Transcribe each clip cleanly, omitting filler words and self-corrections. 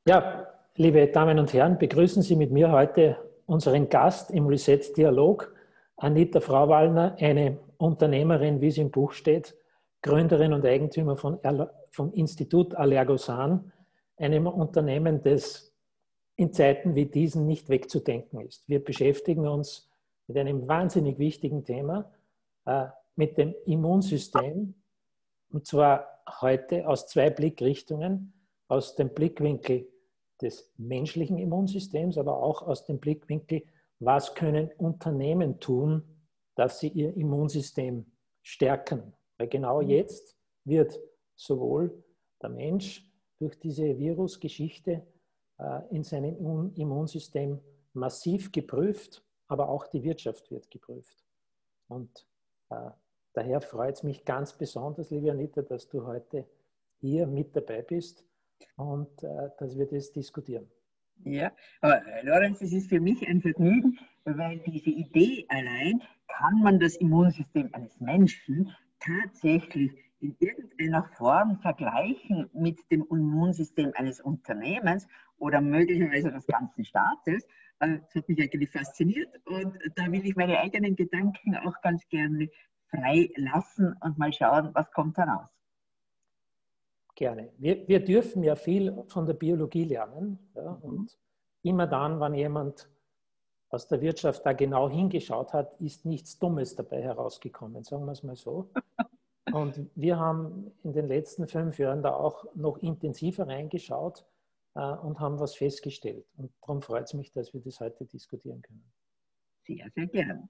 Ja, liebe Damen und Herren, begrüßen Sie mit mir heute unseren Gast im Reset-Dialog, Anita Frauwallner, eine Unternehmerin, wie es im Buch steht, Gründerin und Eigentümer vom Institut Allergosan, einem Unternehmen, das in Zeiten wie diesen nicht wegzudenken ist. Wir beschäftigen uns mit einem wahnsinnig wichtigen Thema, mit dem Immunsystem, und zwar heute aus zwei Blickrichtungen, aus dem Blickwinkel des menschlichen Immunsystems, aber auch aus dem Blickwinkel, was können Unternehmen tun, dass sie ihr Immunsystem stärken. Weil genau jetzt wird sowohl der Mensch durch diese Virusgeschichte in seinem Immunsystem massiv geprüft, aber auch die Wirtschaft wird geprüft. Und daher freut es mich ganz besonders, liebe Anita, dass du heute hier mit dabei bist und dass wir das diskutieren. Ja, aber Lorenz, es ist für mich ein Vergnügen, weil diese Idee allein, kann man das Immunsystem eines Menschen tatsächlich in irgendeiner Form vergleichen mit dem Immunsystem eines Unternehmens oder möglicherweise des ganzen Staates. Das hat mich eigentlich fasziniert und da will ich meine eigenen Gedanken auch ganz gerne frei lassen und mal schauen, was kommt heraus. Gerne. Wir dürfen ja viel von der Biologie lernen. Ja, und immer dann, wenn jemand aus der Wirtschaft da genau hingeschaut hat, ist nichts Dummes dabei herausgekommen, sagen wir es mal so. Und wir haben in den letzten 5 Jahren da auch noch intensiver reingeschaut und haben was festgestellt. Und darum freut es mich, dass wir das heute diskutieren können. Sehr, sehr gern.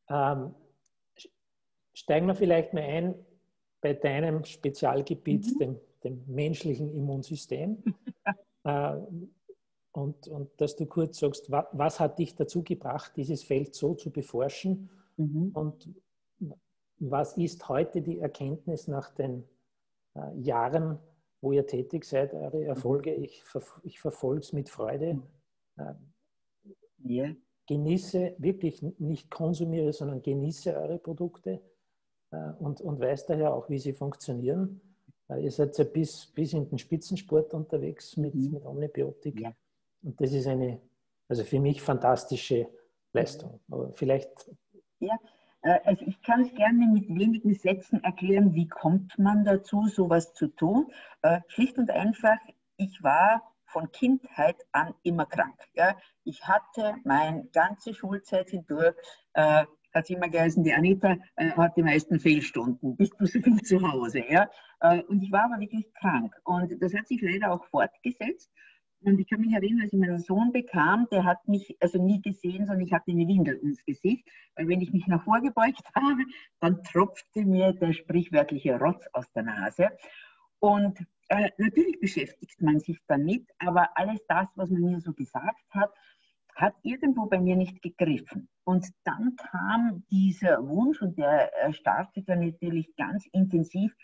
Steigen wir vielleicht mal ein bei deinem Spezialgebiet, dem menschlichen Immunsystem. Und dass du kurz sagst, was hat dich dazu gebracht, dieses Feld so zu beforschen? Und was ist heute die Erkenntnis nach den Jahren, wo ihr tätig seid, eure Erfolge? Ich verfolge es mit Freude. Genieße, wirklich nicht konsumiere, sondern genieße eure Produkte und weiß daher auch, wie sie funktionieren. Ihr seid ja bis in den Spitzensport unterwegs mit Omnibiotik. Ja. Und das ist eine, also für mich, fantastische Leistung. Aber vielleicht... Ja, also ich kann es gerne mit wenigen Sätzen erklären, wie kommt man dazu, sowas zu tun. Schlicht und einfach, ich war von Kindheit an immer krank. Ja. Ich hatte meine ganze Schulzeit hindurch, hat es immer geheißen, die Anita hat die meisten Fehlstunden, bist du so viel zu Hause. Ja? Und ich war aber wirklich krank. Und das hat sich leider auch fortgesetzt. Und ich kann mich erinnern, als ich meinen Sohn bekam, der hat mich also nie gesehen, sondern ich hatte eine Windel ins Gesicht. Weil wenn ich mich nach vorgebeugt habe, dann tropfte mir der sprichwörtliche Rotz aus der Nase. Und natürlich beschäftigt man sich damit, aber alles das, was man mir so gesagt hat, hat irgendwo bei mir nicht gegriffen. Und dann kam dieser Wunsch und der startete natürlich ganz intensiv,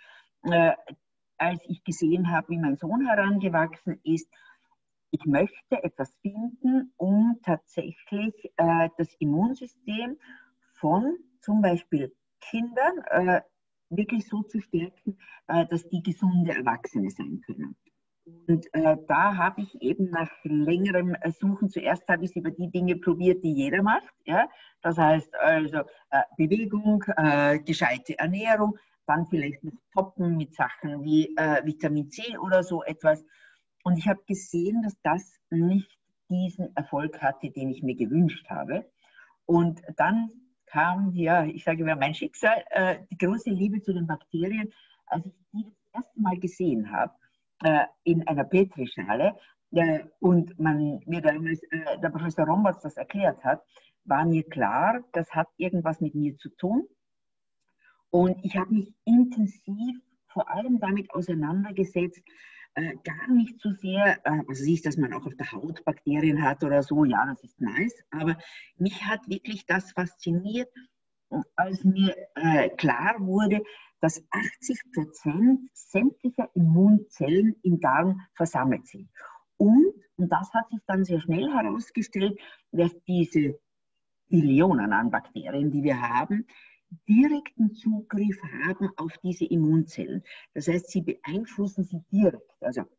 als ich gesehen habe, wie mein Sohn herangewachsen ist. Ich möchte etwas finden, um tatsächlich das Immunsystem von zum Beispiel Kindern wirklich so zu stärken, dass die gesunde Erwachsene sein können. Und da habe ich eben nach längerem Suchen, zuerst habe ich es über die Dinge probiert, die jeder macht. Ja? Das heißt also Bewegung, gescheite Ernährung, dann vielleicht noch toppen mit Sachen wie Vitamin C oder so etwas. Und ich habe gesehen, dass das nicht diesen Erfolg hatte, den ich mir gewünscht habe. Und dann kam, ja, ich sage mal, mein Schicksal, die große Liebe zu den Bakterien, als ich die das erste Mal gesehen habe, in einer Petrischale und mir damals der Professor Romberts das erklärt hat, war mir klar, das hat irgendwas mit mir zu tun. Und ich habe mich intensiv vor allem damit auseinandergesetzt, gar nicht so sehr, also siehst, dass man auch auf der Haut Bakterien hat oder so, ja, das ist nice, aber mich hat wirklich das fasziniert, als mir klar wurde, dass 80% sämtlicher Immunzellen im Darm versammelt sind. Und das hat sich dann sehr schnell herausgestellt, dass diese Billionen an Bakterien, die wir haben, direkten Zugriff haben auf diese Immunzellen. Das heißt, sie beeinflussen sie direkt. Also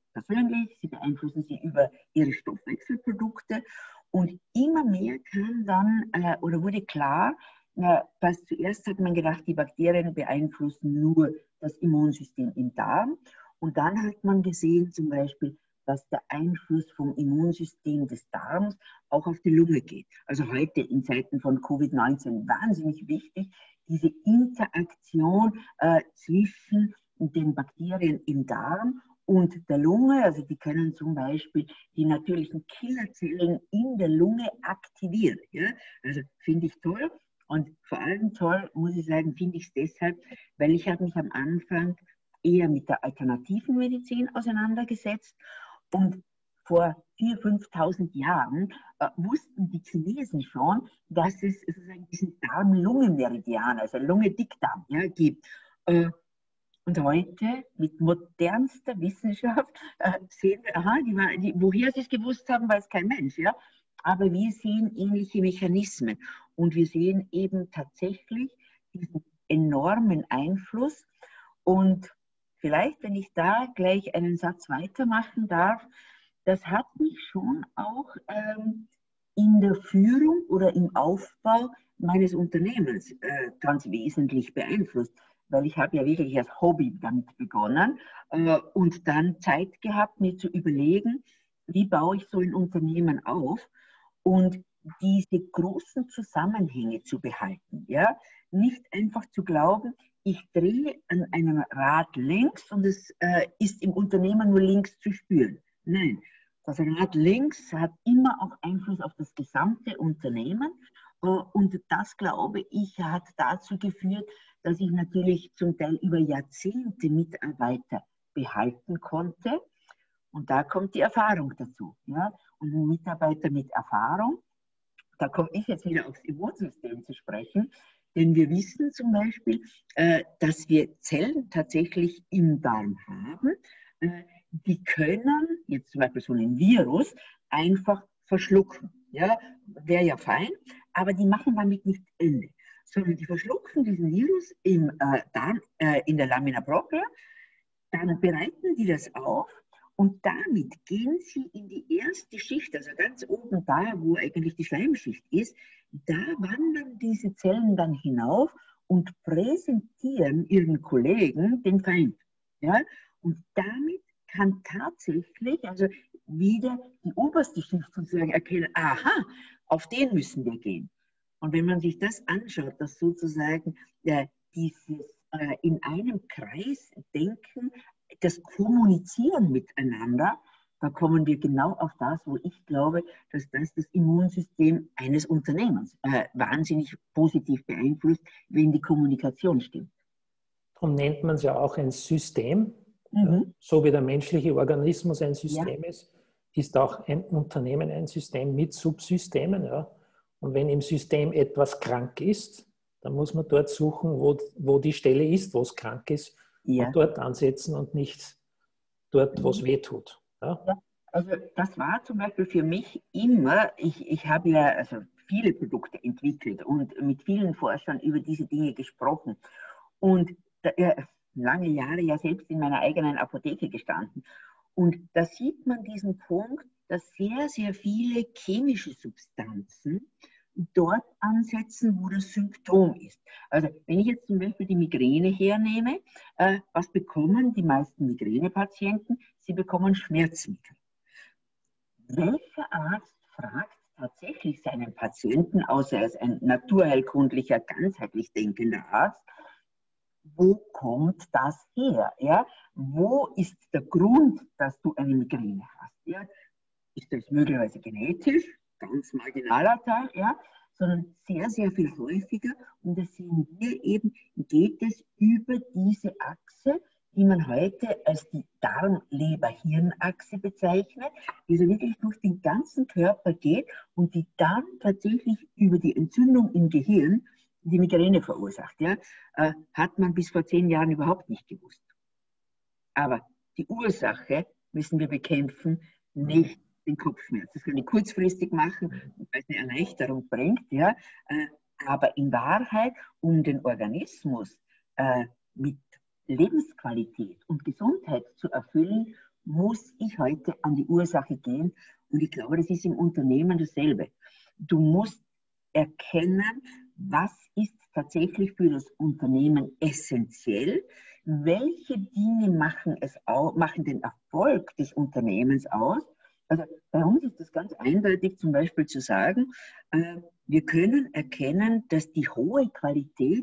persönlich, sie beeinflussen sie über ihre Stoffwechselprodukte und immer mehr kam dann oder wurde klar, dass zuerst hat man gedacht, die Bakterien beeinflussen nur das Immunsystem im Darm und dann hat man gesehen zum Beispiel, dass der Einfluss vom Immunsystem des Darms auch auf die Lunge geht. Also heute in Zeiten von Covid-19 wahnsinnig wichtig, diese Interaktion zwischen den Bakterien im Darm und der Lunge. Also die können zum Beispiel die natürlichen Killerzellen in der Lunge aktivieren. Ja? Also finde ich toll. Und vor allem toll, muss ich sagen, finde ich es deshalb, weil ich habe mich am Anfang eher mit der alternativen Medizin auseinandergesetzt. Und vor 4.000, 5.000 Jahren wussten die Chinesen schon, dass es sozusagen diesen Darm-Lunge-Meridian, also Lunge-Dickdarm, ja, gibt. Und heute mit modernster Wissenschaft sehen wir, aha, woher sie es gewusst haben, weiß kein Mensch. Ja? Aber wir sehen ähnliche Mechanismen. Und wir sehen eben tatsächlich diesen enormen Einfluss. Und vielleicht, wenn ich da gleich einen Satz weitermachen darf, das hat mich schon auch in der Führung oder im Aufbau meines Unternehmens ganz wesentlich beeinflusst, weil ich habe ja wirklich als Hobby damit begonnen und dann Zeit gehabt, mir zu überlegen, wie baue ich so ein Unternehmen auf und diese großen Zusammenhänge zu behalten. Ja? Nicht einfach zu glauben, ich drehe an einem Rad links und es ist im Unternehmen nur links zu spüren. Nein, das Rad links hat immer auch Einfluss auf das gesamte Unternehmen und das, glaube ich, hat dazu geführt, dass ich natürlich zum Teil über Jahrzehnte Mitarbeiter behalten konnte. Und da kommt die Erfahrung dazu. Ja? Und ein Mitarbeiter mit Erfahrung, da komme ich jetzt wieder aufs Immunsystem zu sprechen, denn wir wissen zum Beispiel, dass wir Zellen tatsächlich im Darm haben, die können, jetzt zum Beispiel so ein Virus, einfach verschlucken. Ja? Wäre ja fein, aber die machen damit nicht Ende, sondern die verschlucken diesen Virus im Darm, in der Lamina propria, dann bereiten die das auf und damit gehen sie in die erste Schicht, also ganz oben da, wo eigentlich die Schleimschicht ist, da wandern diese Zellen dann hinauf und präsentieren ihren Kollegen den Feind. Ja? Und damit kann tatsächlich, also wieder die oberste Schicht sozusagen erkennen, aha, auf den müssen wir gehen. Und wenn man sich das anschaut, dass sozusagen dieses in einem Kreis denken, das Kommunizieren miteinander, da kommen wir genau auf das, wo ich glaube, dass das Immunsystem eines Unternehmens wahnsinnig positiv beeinflusst, wenn die Kommunikation stimmt. Darum nennt man es ja auch ein System. Mhm. Ja, so wie der menschliche Organismus ein System Ja. ist auch ein Unternehmen ein System mit Subsystemen. Ja. Und wenn im System etwas krank ist, dann muss man dort suchen, wo die Stelle ist, wo es krank ist, Ja. und dort ansetzen und nicht dort, wo es weh tut. Ja. Ja. Also das war zum Beispiel für mich immer, ich habe ja also viele Produkte entwickelt und mit vielen Forschern über diese Dinge gesprochen und lange Jahre ja selbst in meiner eigenen Apotheke gestanden. Und da sieht man diesen Punkt, dass sehr, sehr viele chemische Substanzen dort ansetzen, wo das Symptom ist. Also wenn ich jetzt zum Beispiel die Migräne hernehme, was bekommen die meisten Migränepatienten? Sie bekommen Schmerzmittel. Welcher Arzt fragt tatsächlich seinen Patienten, außer er ist ein naturheilkundlicher, ganzheitlich denkender Arzt, wo kommt das her? Ja? Wo ist der Grund, dass du eine Migräne hast? Ja? Ist das möglicherweise genetisch, ganz marginaler Teil, ja? Sondern sehr, sehr viel häufiger. Und das sehen wir eben, geht es über diese Achse, die man heute als die Darm-Leber-Hirn-Achse bezeichnet, die so wirklich durch den ganzen Körper geht und die dann tatsächlich über die Entzündung im Gehirn die Migräne verursacht. Ja? Hat man bis vor 10 Jahren überhaupt nicht gewusst. Aber die Ursache müssen wir bekämpfen, nicht den Kopfschmerz. Das kann ich kurzfristig machen, weil es eine Erleichterung bringt. Ja? Aber in Wahrheit, um den Organismus mit Lebensqualität und Gesundheit zu erfüllen, muss ich heute an die Ursache gehen. Und ich glaube, das ist im Unternehmen dasselbe. Du musst erkennen, was ist tatsächlich für das Unternehmen essentiell, welche Dinge machen den Erfolg des Unternehmens aus. Also bei uns ist das ganz eindeutig zum Beispiel zu sagen, wir können erkennen, dass die hohe Qualität,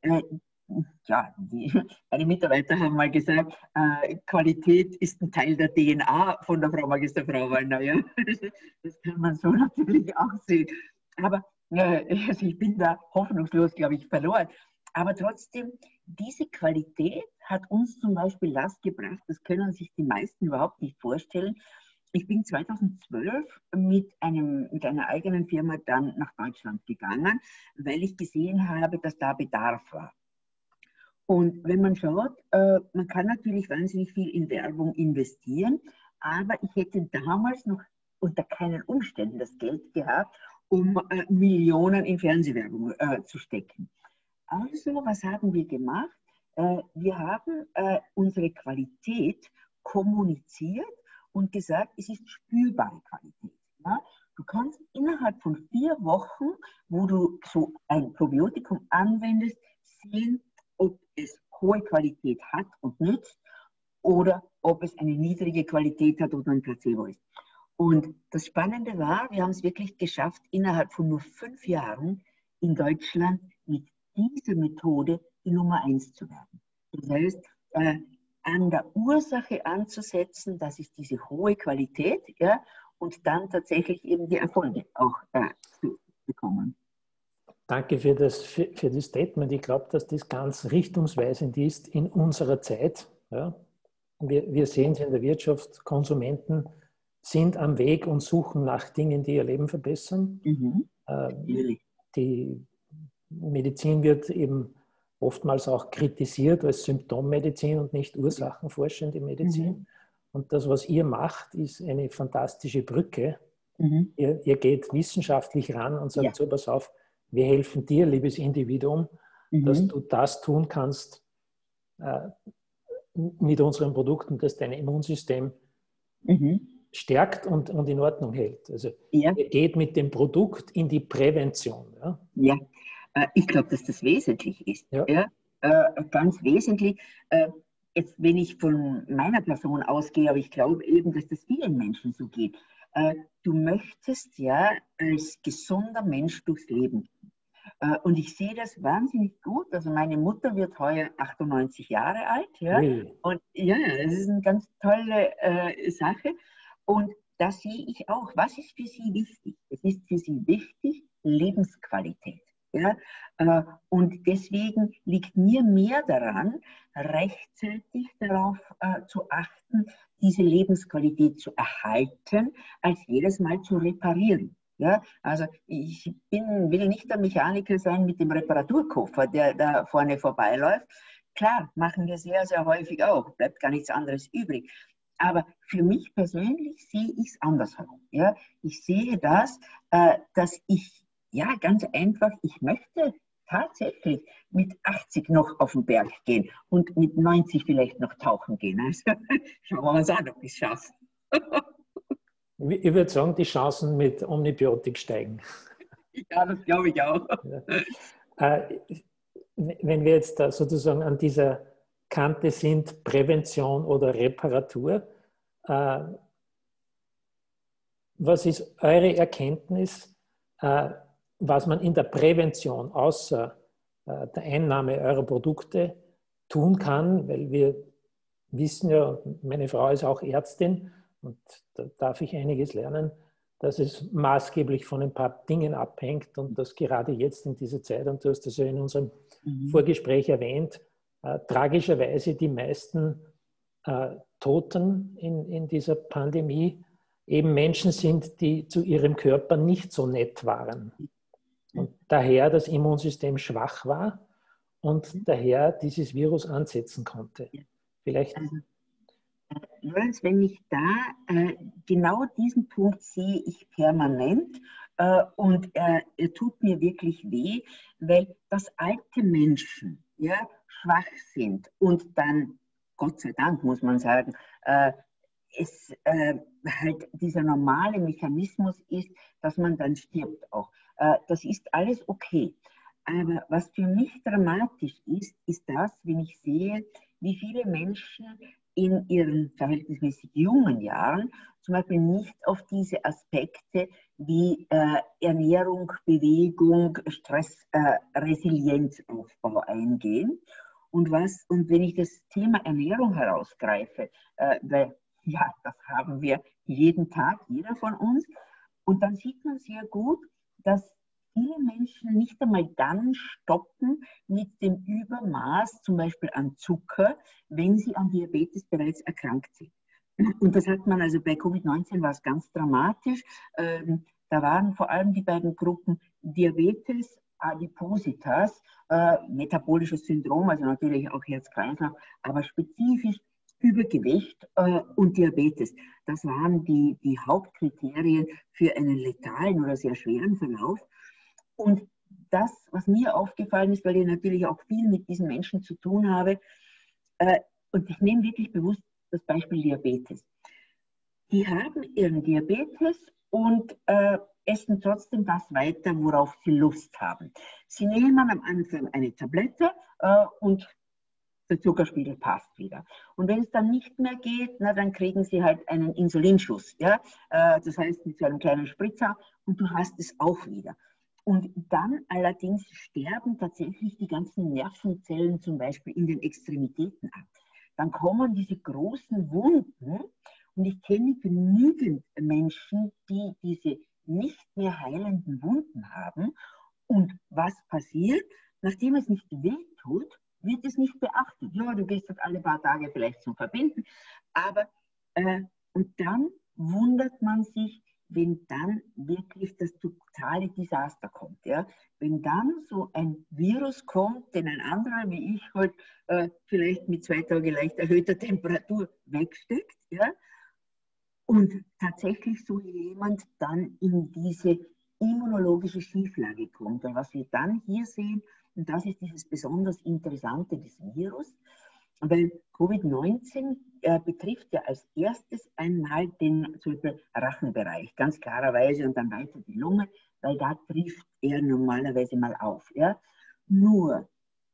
meine Mitarbeiter haben mal gesagt, Qualität ist ein Teil der DNA von der Frau Magister Frauwallner. Ja? Das kann man so natürlich auch sehen. Aber also ich bin da hoffnungslos, glaube ich, verloren. Aber trotzdem, diese Qualität hat uns zum Beispiel das gebracht, das können sich die meisten überhaupt nicht vorstellen. Ich bin 2012 mit einer eigenen Firma dann nach Deutschland gegangen, weil ich gesehen habe, dass da Bedarf war. Und wenn man schaut, man kann natürlich wahnsinnig viel in Werbung investieren, aber ich hätte damals noch unter keinen Umständen das Geld gehabt, um Millionen in Fernsehwerbung zu stecken. Also, was haben wir gemacht? Wir haben unsere Qualität kommuniziert und gesagt, es ist spürbare Qualität. Ja? Du kannst innerhalb von 4 Wochen, wo du so ein Probiotikum anwendest, sehen, ob es hohe Qualität hat und nützt oder ob es eine niedrige Qualität hat oder ein Placebo ist. Und das Spannende war, wir haben es wirklich geschafft, innerhalb von nur 5 Jahren in Deutschland mit dieser Methode die Nummer 1 zu werden. Das heißt, an der Ursache anzusetzen, das ist diese hohe Qualität, ja, und dann tatsächlich eben die Erfolge auch zu bekommen. Danke für das Statement. Ich glaube, dass das ganz richtungsweisend ist in unserer Zeit. Ja. Wir sehen es in der Wirtschaft, Konsumenten sind am Weg und suchen nach Dingen, die ihr Leben verbessern. Die Medizin wird eben oftmals auch kritisiert als Symptommedizin und nicht ursachenforschende Medizin. Und das, was ihr macht, ist eine fantastische Brücke. Ihr geht wissenschaftlich ran und sagt, so, pass auf, wir helfen dir, liebes Individuum, dass du das tun kannst mit unseren Produkten, dass dein Immunsystem stärkt und in Ordnung hält. Also ihr geht mit dem Produkt in die Prävention. Ja. Ich glaube, dass das wesentlich ist. Ja. Ganz wesentlich. Jetzt, wenn ich von meiner Person ausgehe, aber ich glaube eben, dass das vielen Menschen so geht. Du möchtest ja als gesunder Mensch durchs Leben gehen. Und ich sehe das wahnsinnig gut. Also meine Mutter wird heuer 98 Jahre alt. Ja? Und ja, das ist eine ganz tolle Sache. Und da sehe ich auch, was ist für sie wichtig? Es ist für sie wichtig, Lebensqualität. Ja? Und deswegen liegt mir mehr daran, rechtzeitig darauf zu achten, diese Lebensqualität zu erhalten, als jedes Mal zu reparieren. Ja? Also ich will nicht der Mechaniker sein mit dem Reparaturkoffer, der da vorne vorbeiläuft. Klar, machen wir sehr, sehr häufig auch, bleibt gar nichts anderes übrig. Aber für mich persönlich sehe ich es andersherum. Ja? Ich sehe das, dass ich ganz einfach, ich möchte tatsächlich mit 80 noch auf den Berg gehen und mit 90 vielleicht noch tauchen gehen. Also schauen wir uns an, ob ich es schaffe. Ich würde sagen, die Chancen mit Omnibiotik steigen. Ja, das glaube ich auch. Wenn wir jetzt da sozusagen an dieser Kante sind, Prävention oder Reparatur, was ist eure Erkenntnis, was man in der Prävention außer der Einnahme eurer Produkte tun kann? Weil wir wissen ja, meine Frau ist auch Ärztin und da darf ich einiges lernen, dass es maßgeblich von ein paar Dingen abhängt und das gerade jetzt in dieser Zeit, und du hast das ja in unserem Vorgespräch erwähnt, tragischerweise die meisten Toten in dieser Pandemie eben Menschen sind, die zu ihrem Körper nicht so nett waren. Und daher das Immunsystem schwach war und daher dieses Virus ansetzen konnte. Vielleicht. Lorenz, wenn ich da genau diesen Punkt sehe ich permanent und er tut mir wirklich weh, weil das alte Menschen schwach sind und dann, Gott sei Dank muss man sagen, es halt dieser normale Mechanismus ist, dass man dann stirbt auch. Das ist alles okay. Aber was für mich dramatisch ist, ist das, wenn ich sehe, wie viele Menschen in ihren verhältnismäßig jungen Jahren zum Beispiel nicht auf diese Aspekte wie Ernährung, Bewegung, Stress, Resilienzaufbau eingehen. Und wenn ich das Thema Ernährung herausgreife, weil ja, das haben wir jeden Tag, jeder von uns, und dann sieht man sehr gut, dass viele Menschen nicht einmal dann stoppen mit dem Übermaß, zum Beispiel an Zucker, wenn sie an Diabetes bereits erkrankt sind. Und das hat man also bei Covid-19 war es ganz dramatisch. Da waren vor allem die beiden Gruppen Diabetes, Adipositas, metabolisches Syndrom, also natürlich auch Herz-Kreislauf, aber spezifisch Übergewicht und Diabetes. Das waren die Hauptkriterien für einen letalen oder sehr schweren Verlauf. Und das, was mir aufgefallen ist, weil ich natürlich auch viel mit diesen Menschen zu tun habe, und ich nehme wirklich bewusst das Beispiel Diabetes. Die haben ihren Diabetes und essen trotzdem das weiter, worauf sie Lust haben. Sie nehmen am Anfang eine Tablette und der Zuckerspiegel passt wieder. Und wenn es dann nicht mehr geht, na, dann kriegen sie halt einen Insulinschuss. Ja? Das heißt, mit so einem kleinen Spritzer und du hast es auch wieder. Und dann allerdings sterben tatsächlich die ganzen Nervenzellen zum Beispiel in den Extremitäten ab. Dann kommen diese großen Wunden und ich kenne genügend Menschen, die diese nicht mehr heilenden Wunden haben. Und was passiert? Nachdem es nicht wehtut, wird es nicht beachtet. Ja, du gehst halt alle paar Tage vielleicht zum Verbinden, aber und dann wundert man sich, wenn dann wirklich das totale Desaster kommt. Ja? Wenn dann so ein Virus kommt, den ein anderer wie ich halt vielleicht mit 2 Tagen leicht erhöhter Temperatur wegsteckt, ja? Und tatsächlich so jemand dann in diese immunologische Schieflage kommt. Und was wir dann hier sehen, und das ist dieses besonders Interessante des Virus, weil Covid-19 betrifft ja als erstes einmal den zum Beispiel Rachenbereich, ganz klarerweise, und dann weiter die Lunge, weil da trifft er normalerweise mal auf. Ja? Nur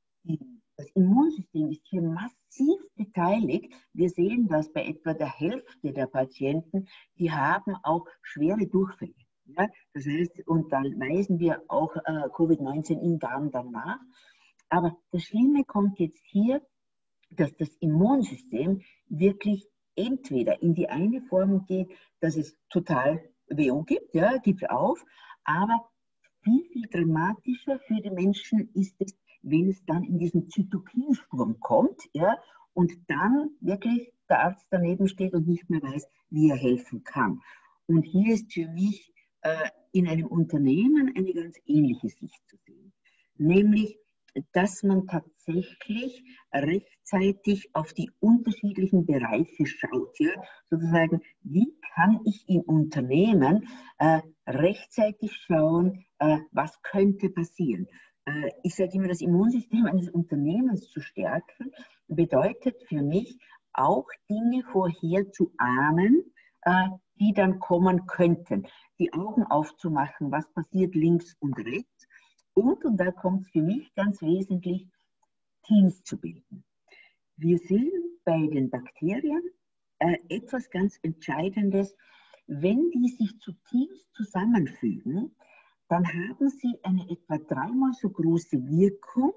das Immunsystem ist hier massiv beteiligt. Wir sehen das bei etwa der Hälfte der Patienten, die haben auch schwere Durchfälle. Ja? Das heißt, und dann weisen wir auch Covid-19 im Darm danach. Aber das Schlimme kommt jetzt hier, dass das Immunsystem wirklich entweder in die eine Form geht, dass es total WO gibt, ja, gibt auf, aber viel, viel dramatischer für die Menschen ist es, wenn es dann in diesen Zytokinsturm kommt, ja, und dann wirklich der Arzt daneben steht und nicht mehr weiß, wie er helfen kann. Und hier ist für mich in einem Unternehmen eine ganz ähnliche Sicht zu sehen, nämlich dass man tatsächlich rechtzeitig auf die unterschiedlichen Bereiche schaut. Ja? Sozusagen, wie kann ich im Unternehmen rechtzeitig schauen, was könnte passieren. Ich sage immer, das Immunsystem eines Unternehmens zu stärken, bedeutet für mich auch Dinge vorher zu ahnen, die dann kommen könnten. Die Augen aufzumachen, was passiert links und rechts. Und da kommt es für mich ganz wesentlich, Teams zu bilden. Wir sehen bei den Bakterien etwas ganz Entscheidendes. Wenn die sich zu Teams zusammenfügen, dann haben sie eine etwa 3-mal so große Wirkung,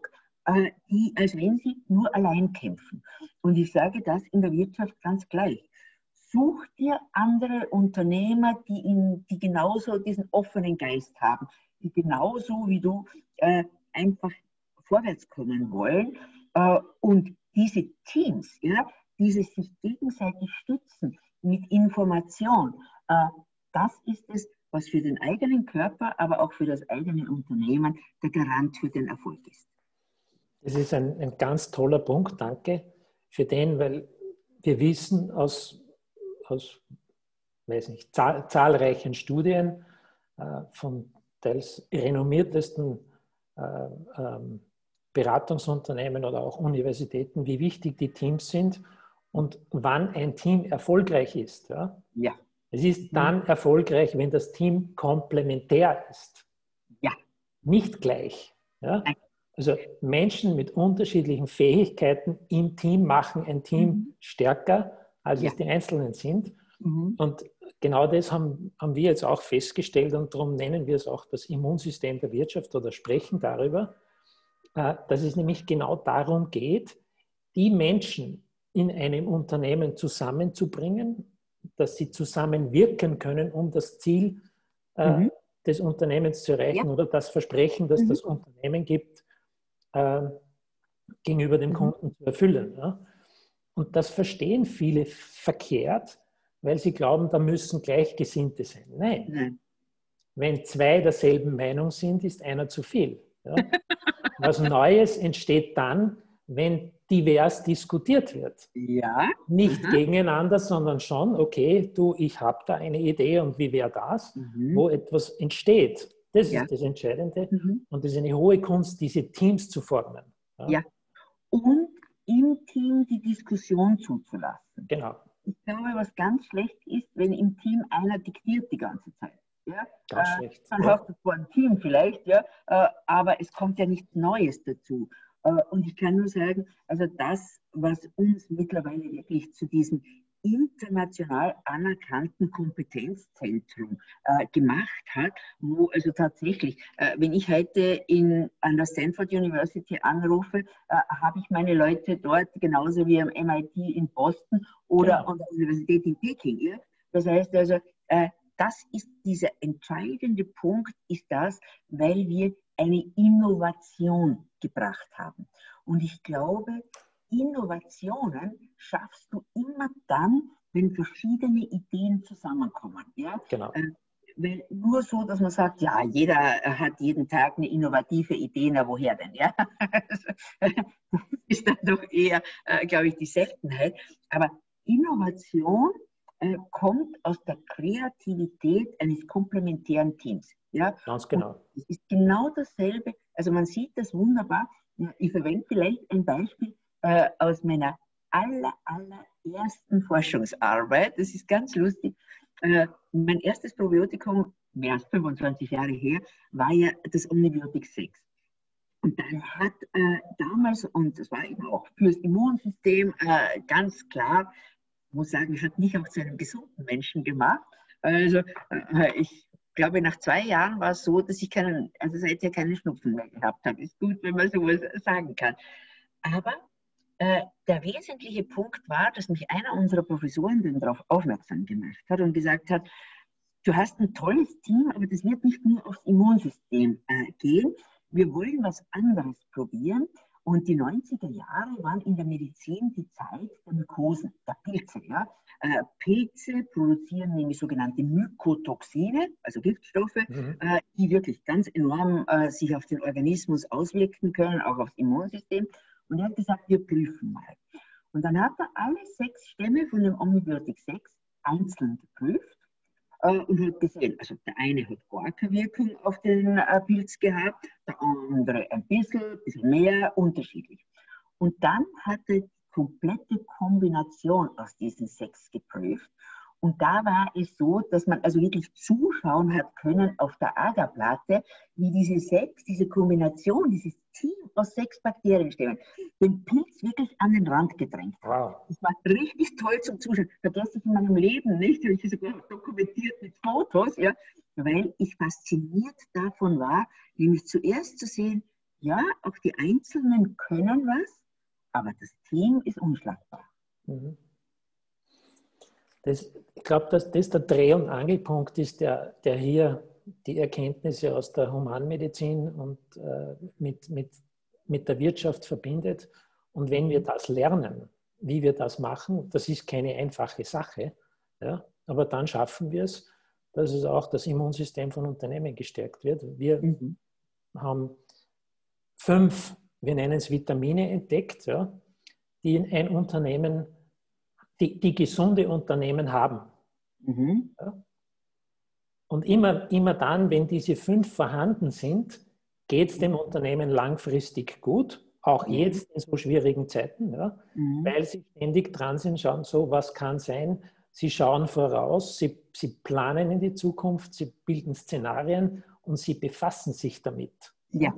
als wenn sie nur allein kämpfen. Und ich sage das in der Wirtschaft ganz gleich. Such dir andere Unternehmer, die genauso diesen offenen Geist haben, die genauso wie du einfach vorwärts kommen wollen. Und diese Teams, ja, diese sich gegenseitig stützen mit Information, das ist es, was für den eigenen Körper, aber auch für das eigene Unternehmen der Garant für den Erfolg ist. Das ist ein ganz toller Punkt, danke für den, weil wir wissen aus weiß nicht, zahlreichen Studien von teils renommiertesten Beratungsunternehmen oder auch Universitäten, wie wichtig die Teams sind Und wann ein Team erfolgreich ist, ja, Ja. es ist dann erfolgreich, wenn das Team komplementär ist. Ja. Nicht gleich. Ja? Also Menschen mit unterschiedlichen Fähigkeiten im Team machen ein Team stärker, als es die Einzelnen sind. Und genau das haben wir jetzt auch festgestellt und darum nennen wir es auch das Immunsystem der Wirtschaft oder sprechen darüber, dass es nämlich genau darum geht, die Menschen in einem Unternehmen zusammenzubringen, dass sie zusammenwirken können, um das Ziel des Unternehmens zu erreichen oder das Versprechen, das das Unternehmen gibt, gegenüber dem Kunden zu erfüllen. Ja? Und das verstehen viele verkehrt, weil sie glauben, da müssen Gleichgesinnte sein. Nein. Wenn zwei derselben Meinung sind, ist einer zu viel. Ja? Was Neues entsteht dann, wenn divers diskutiert wird. Ja. Nicht gegeneinander, sondern schon, okay, du, ich habe da eine Idee und wie wäre das, wo etwas entsteht. Das ist das Entscheidende. Und es ist eine hohe Kunst, diese Teams zu formen. Ja. Und im Team die Diskussion zuzulassen. Genau. Ich glaube, was ganz schlecht ist, wenn im Team einer diktiert die ganze Zeit. Ja? Ganz schlecht. Dann hast du zwar ein Team vielleicht, ja, aber es kommt ja nichts Neues dazu. Und ich kann nur sagen, also das, was uns mittlerweile wirklich zu diesem international anerkannten Kompetenzzentrum gemacht hat, wo also tatsächlich, wenn ich heute an der Stanford University anrufe, habe ich meine Leute dort genauso wie am MIT in Boston oder an der Universität in Peking. Ja? Das heißt also, das ist dieser entscheidende Punkt, ist das, weil wir eine Innovation gebracht haben. Und ich glaube, Innovationen schaffst du immer dann, wenn verschiedene Ideen zusammenkommen. Ja? Genau. Weil nur so, dass man sagt, ja, jeder hat jeden Tag eine innovative Idee, na woher denn? Ja? Das ist dann doch eher, glaube ich, die Seltenheit. Aber Innovation kommt aus der Kreativität eines komplementären Teams. Ja? Ganz genau. Und es ist genau dasselbe, also man sieht das wunderbar. Ich verwende vielleicht ein Beispiel aus meiner allerersten Forschungsarbeit. Das ist ganz lustig. Mein erstes Probiotikum, mehr als 25 Jahre her, war ja das Omnibiotik 6. Und dann hat damals, und das war eben auch fürs Immunsystem ganz klar, ich muss sagen, hat mich auch zu einem gesunden Menschen gemacht. Also ich glaube, nach 2 Jahren war es so, dass ich seither keinen Schnupfen mehr gehabt habe. Ist gut, wenn man sowas sagen kann. Aber der wesentliche Punkt war, dass mich einer unserer Professoren dann darauf aufmerksam gemacht hat und gesagt hat, du hast ein tolles Team, aber das wird nicht nur aufs Immunsystem gehen. Wir wollen was anderes probieren. Und die 90er Jahre waren in der Medizin die Zeit der Mykosen, der Pilze. Ja? Pilze produzieren nämlich sogenannte Mykotoxine, also Giftstoffe, die wirklich ganz enorm sich auf den Organismus auswirken können, auch aufs Immunsystem. Und er hat gesagt, wir prüfen mal. Und dann hat er alle 6 Stämme von dem Omnibiotik 6 einzeln geprüft und hat gesehen, also der eine hat gar keine Wirkung auf den Pilz gehabt, der andere ein bisschen mehr, unterschiedlich. Und dann hat er die komplette Kombination aus diesen 6 geprüft. Und da war es so, dass man also wirklich zuschauen hat können auf der Agarplatte, wie diese Kombination, dieses Team aus 6 Bakterienstämmen, den Pilz wirklich an den Rand gedrängt hat. Wow. Das war richtig toll zum Zuschauen. Vergesse ich in meinem Leben nicht, habe ich sogar dokumentiert mit Fotos, ja, weil ich fasziniert davon war, nämlich zuerst zu sehen, ja, auch die Einzelnen können was, aber das Team ist unschlagbar. Ich glaube, dass das der Dreh- und Angelpunkt ist, der hier die Erkenntnisse aus der Humanmedizin und mit der Wirtschaft verbindet. Und wenn wir das lernen, wie wir das machen, das ist keine einfache Sache, ja, aber dann schaffen wir es, dass es auch das Immunsystem von Unternehmen gestärkt wird. Wir haben 5, wir nennen es Vitamine entdeckt, ja, die in ein Unternehmen, die gesunde Unternehmen haben. Ja. Und immer dann, wenn diese 5 vorhanden sind, geht es dem Unternehmen langfristig gut auch jetzt in so schwierigen Zeiten, ja, weil sie ständig dran sind, schauen so, was kann sein. Sie schauen voraus, sie planen in die Zukunft, sie bilden Szenarien und sie befassen sich damit. Ja.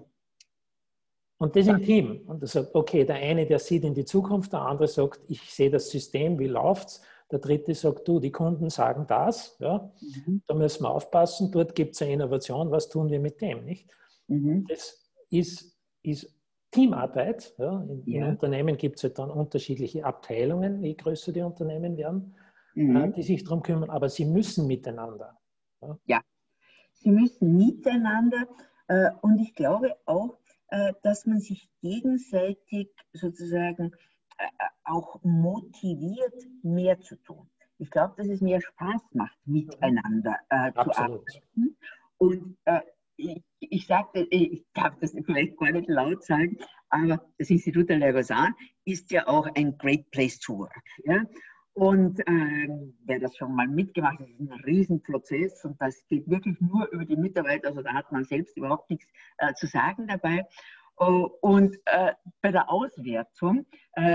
Und das im Team. Und das sagt, okay, der eine, der sieht in die Zukunft, der andere sagt, ich sehe das System, wie läuft es? Der dritte sagt, du, die Kunden sagen das, ja, da müssen wir aufpassen, dort gibt es eine Innovation, was tun wir mit dem, nicht? Das ist Teamarbeit. Ja. In Unternehmen gibt es halt dann unterschiedliche Abteilungen, je größer die Unternehmen werden, die sich darum kümmern, aber sie müssen miteinander. Ja, sie müssen miteinander und ich glaube auch, dass man sich gegenseitig sozusagen auch motiviert, mehr zu tun. Ich glaube, dass es mehr Spaß macht, miteinander zu arbeiten. Und ich sagte, ich darf das vielleicht gar nicht laut sagen, aber das Institut der Lagosane ist ja auch ein Great Place to Work. Ja? Und wer das schon mal mitgemacht hat, ist ein Riesenprozess und das geht wirklich nur über die Mitarbeiter, also da hat man selbst überhaupt nichts zu sagen dabei. Und bei der Auswertung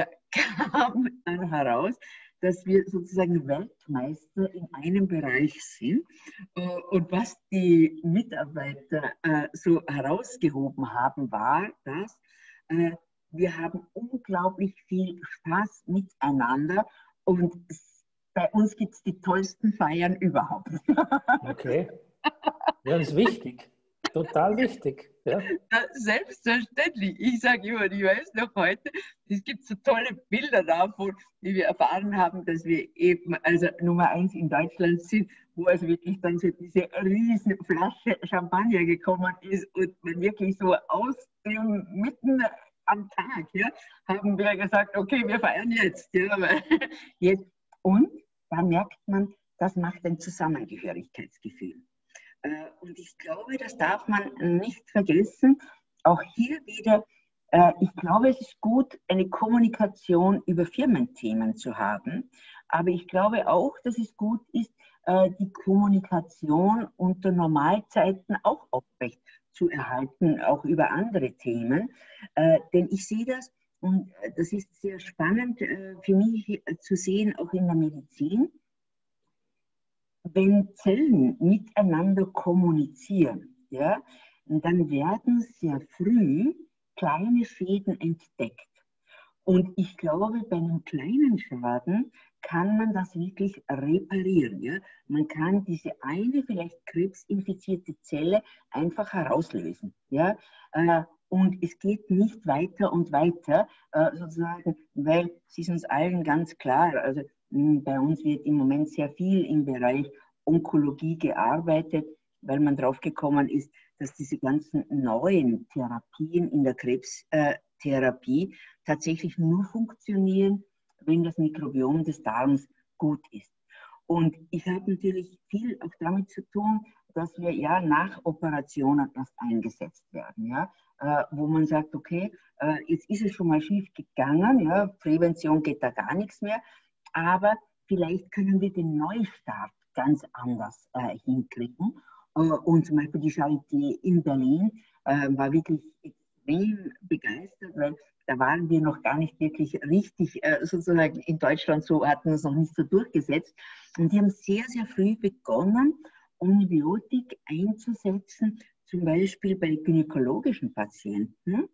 kam dann heraus, dass wir sozusagen Weltmeister in einem Bereich sind. Und was die Mitarbeiter so herausgehoben haben, war, dass wir haben unglaublich viel Spaß miteinander und bei uns gibt es die tollsten Feiern überhaupt. Okay. Ja, das ist wichtig. Total wichtig. Ja. Ja, selbstverständlich. Ich sage immer, ich weiß noch heute, es gibt so tolle Bilder davon, wie wir erfahren haben, dass wir eben also Nummer 1 in Deutschland sind, wo also wirklich dann so diese riesen Flasche Champagner gekommen ist und man wirklich so aus dem mitten am Tag, ja, haben wir gesagt, okay, wir feiern jetzt. Ja, jetzt. Und da merkt man, das macht ein Zusammengehörigkeitsgefühl. Und ich glaube, das darf man nicht vergessen. Auch hier wieder, ich glaube, es ist gut, eine Kommunikation über Firmenthemen zu haben. Aber ich glaube auch, dass es gut ist, die Kommunikation unter Normalzeiten auch aufrecht zu erhalten, auch über andere Themen. Denn ich sehe das, und das ist sehr spannend für mich zu sehen, auch in der Medizin. Wenn Zellen miteinander kommunizieren, ja, dann werden sehr früh kleine Schäden entdeckt. Und ich glaube, bei einem kleinen Schaden kann man das wirklich reparieren. Ja? Man kann diese eine vielleicht krebsinfizierte Zelle einfach herauslösen. Ja? Und es geht nicht weiter und weiter, sozusagen, weil es ist uns allen ganz klar, also bei uns wird im Moment sehr viel im Bereich Onkologie gearbeitet, weil man drauf gekommen ist, dass diese ganzen neuen Therapien in der Krebstherapie tatsächlich nur funktionieren, wenn das Mikrobiom des Darms gut ist. Und ich habe natürlich viel auch damit zu tun, dass wir ja nach Operationen erst eingesetzt werden, ja, wo man sagt, okay, jetzt ist es schon mal schief gegangen, ja, Prävention geht da gar nichts mehr, aber vielleicht können wir den Neustart ganz anders hinkriegen. Und zum Beispiel die Charité in Berlin war wirklich extrem begeistert, weil da waren wir noch gar nicht wirklich richtig, sozusagen in Deutschland so, hatten wir es noch nicht so durchgesetzt. Und die haben sehr, sehr früh begonnen, Antibiotik einzusetzen, zum Beispiel bei gynäkologischen Patienten,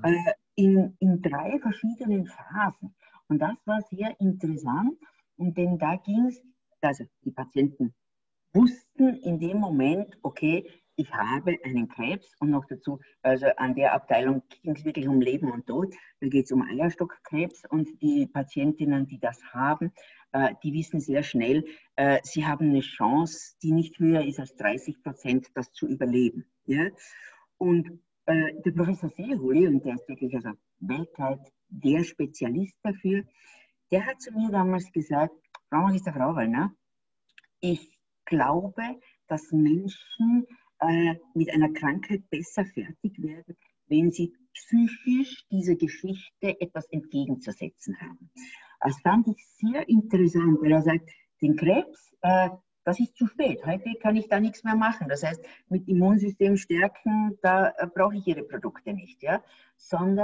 in 3 verschiedenen Phasen. Und das war sehr interessant, denn da ging es, also die Patienten wussten in dem Moment, okay, ich habe einen Krebs und noch dazu, also an der Abteilung ging es wirklich um Leben und Tod. Da geht es um Eierstockkrebs und die Patientinnen, die das haben, die wissen sehr schnell, sie haben eine Chance, die nicht höher ist als 30%, das zu überleben. Ja? Und der Professor Seehuli, und der ist wirklich also weltweit der Spezialist dafür, der hat zu mir damals gesagt, Frau Magister Frauwallner, ich glaube, dass Menschen mit einer Krankheit besser fertig werden, wenn sie psychisch dieser Geschichte etwas entgegenzusetzen haben. Das fand ich sehr interessant, weil er sagt, den Krebs, das ist zu spät. Heute kann ich da nichts mehr machen. Das heißt, mit Immunsystem stärken, da brauche ich Ihre Produkte nicht, ja? Sondern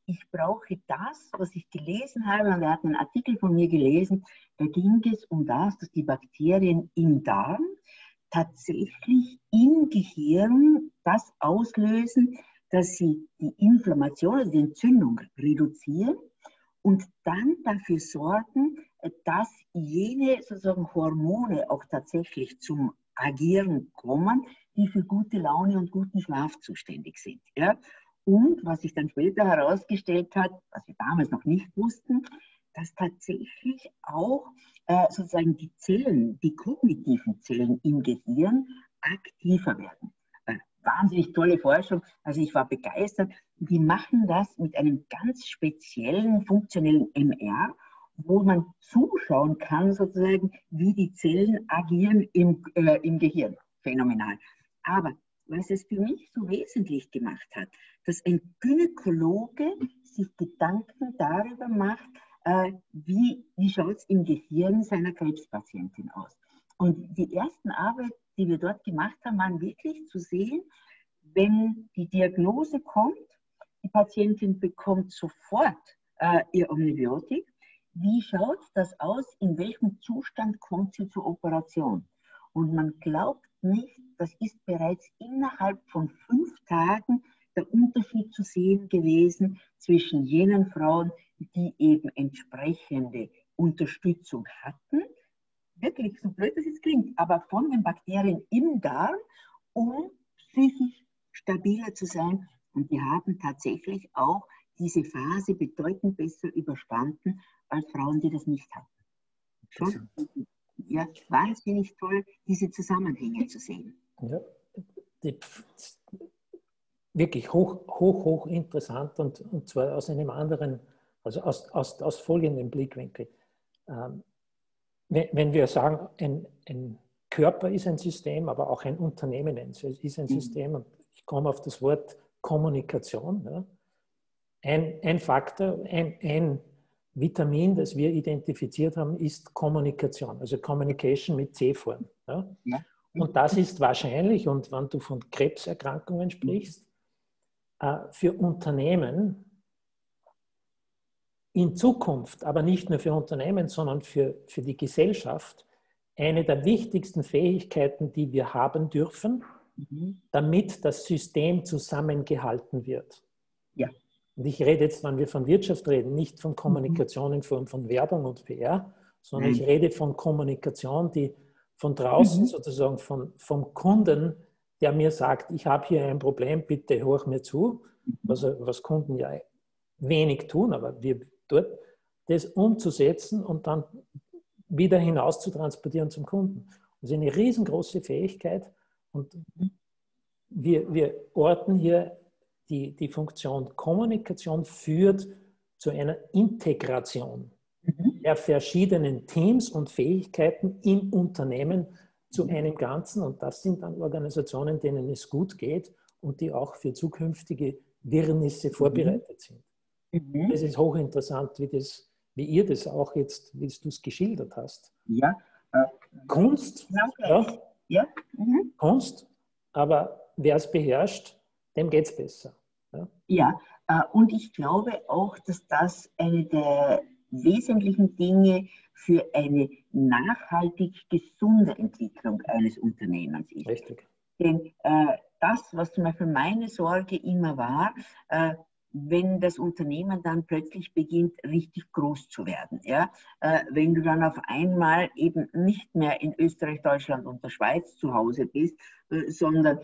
ich brauche das, was ich gelesen habe, und er hat einen Artikel von mir gelesen, da ging es um das, dass die Bakterien im Darm tatsächlich im Gehirn das auslösen, dass sie die Inflammation, also die Entzündung reduzieren und dann dafür sorgen, dass jene sozusagen Hormone auch tatsächlich zum Agieren kommen, die für gute Laune und guten Schlaf zuständig sind. Ja? Und was sich dann später herausgestellt hat, was wir damals noch nicht wussten, dass tatsächlich auch sozusagen die Zellen, die kognitiven Zellen im Gehirn aktiver werden. Wahnsinnig tolle Forschung, also ich war begeistert. Die machen das mit einem ganz speziellen funktionellen MR, wo man zuschauen kann, sozusagen, wie die Zellen agieren im Gehirn. Phänomenal. Aber was es für mich so wesentlich gemacht hat, dass ein Gynäkologe sich Gedanken darüber macht, wie schaut es im Gehirn seiner Krebspatientin aus. Und die ersten Arbeiten, die wir dort gemacht haben, waren wirklich zu sehen, wenn die Diagnose kommt, die Patientin bekommt sofort ihr Antibiotik. Wie schaut das aus? In welchem Zustand kommt sie zur Operation? Und man glaubt nicht, das ist bereits innerhalb von 5 Tagen der Unterschied zu sehen gewesen zwischen jenen Frauen, die eben entsprechende Unterstützung hatten, wirklich so blöd das jetzt klingt, aber von den Bakterien im Darm, um psychisch stabiler zu sein. Und die haben tatsächlich auch diese Phase bedeutend besser überstanden als Frauen, die das nicht hatten. Schon, ja, wahnsinnig toll, diese Zusammenhänge zu sehen. Ja, wirklich hoch interessant und zwar aus einem anderen, also aus folgendem Blickwinkel. Wenn wir sagen, ein Körper ist ein System, aber auch ein Unternehmen ist ein System, und ich komme auf das Wort Kommunikation. Ja. Ein Faktor, ein Vitamin, das wir identifiziert haben, ist Kommunikation, also Communication mit C-Form. Ja. Ja. Und das ist wahrscheinlich, und wenn du von Krebserkrankungen sprichst, für Unternehmen in Zukunft, aber nicht nur für Unternehmen, sondern für die Gesellschaft, eine der wichtigsten Fähigkeiten, die wir haben dürfen, damit das System zusammengehalten wird. Ja. Und ich rede jetzt, wenn wir von Wirtschaft reden, nicht von Kommunikation in Form von Werbung und PR, sondern ich rede von Kommunikation, die von draußen sozusagen vom Kunden, der mir sagt, ich habe hier ein Problem, bitte hör mir zu, was Kunden ja wenig tun, aber wir dort, das umzusetzen und dann wieder hinaus zu transportieren zum Kunden. Das ist eine riesengroße Fähigkeit und wir orten hier die Funktion Kommunikation führt zu einer Integration der verschiedenen Teams und Fähigkeiten im Unternehmen zu einem Ganzen, und das sind dann Organisationen, denen es gut geht und die auch für zukünftige Wirrnisse vorbereitet sind. Das ist hochinteressant, wie ihr das auch jetzt, wie du es geschildert hast. Ja. Kunst, ja. Kunst, aber wer es beherrscht, dem geht es besser. Ja, und ich glaube auch, dass das eine der wesentlichen Dinge für eine nachhaltig gesunde Entwicklung eines Unternehmens ist. Richtig. Denn das, was zum Beispiel meine Sorge immer war, wenn das Unternehmen dann plötzlich beginnt, richtig groß zu werden. Ja? Wenn du dann auf einmal eben nicht mehr in Österreich, Deutschland und der Schweiz zu Hause bist, sondern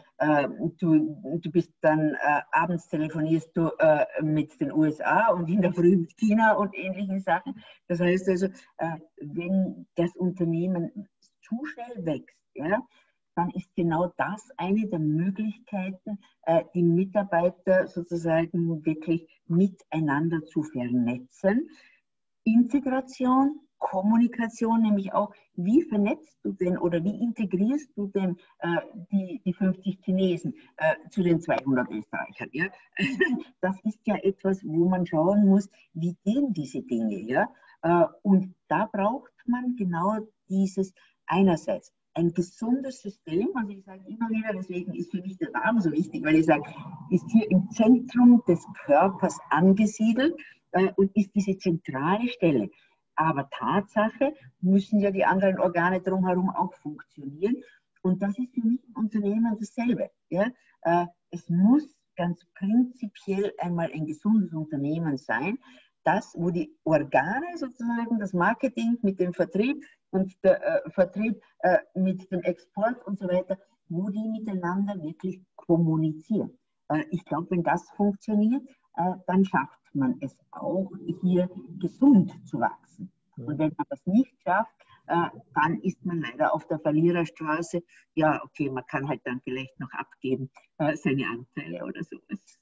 du bist dann abends telefonierst du mit den USA und in der Früh mit China und ähnlichen Sachen. Das heißt also, wenn das Unternehmen zu schnell wächst, ja, dann ist genau das eine der Möglichkeiten, die Mitarbeiter sozusagen wirklich miteinander zu vernetzen. Integration, Kommunikation, nämlich auch, wie vernetzt du denn oder wie integrierst du denn die 50 Chinesen zu den 200 Österreichern? Ja? Das ist ja etwas, wo man schauen muss, wie gehen diese Dinge. Ja? Und da braucht man genau dieses einerseits ein gesundes System, also ich sage immer wieder, deswegen ist für mich der Name so wichtig, weil ich sage, ist hier im Zentrum des Körpers angesiedelt und ist diese zentrale Stelle. Aber Tatsache müssen ja die anderen Organe drumherum auch funktionieren. Und das ist für mich im Unternehmen dasselbe. Ja? Es muss ganz prinzipiell einmal ein gesundes Unternehmen sein, das, wo die Organe sozusagen, das Marketing mit dem Vertrieb und der Vertrieb mit dem Export und so weiter, wo die miteinander wirklich kommunizieren. Ich glaube, wenn das funktioniert, dann schafft man es auch, hier gesund zu wachsen. Und wenn man das nicht schafft, dann ist man leider auf der Verliererstraße. Ja, okay, man kann halt dann vielleicht noch abgeben, seine Anteile oder sowas.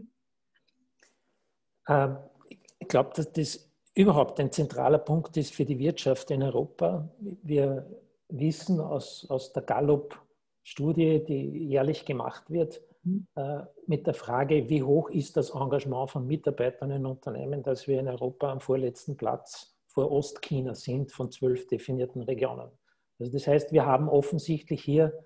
Ich glaube, dass das überhaupt ein zentraler Punkt ist für die Wirtschaft in Europa. Wir wissen aus der Gallup-Studie, die jährlich gemacht wird, mit der Frage, wie hoch ist das Engagement von Mitarbeitern in Unternehmen, dass wir in Europa am vorletzten Platz vor Ostchina sind von 12 definierten Regionen. Also das heißt, wir haben offensichtlich hier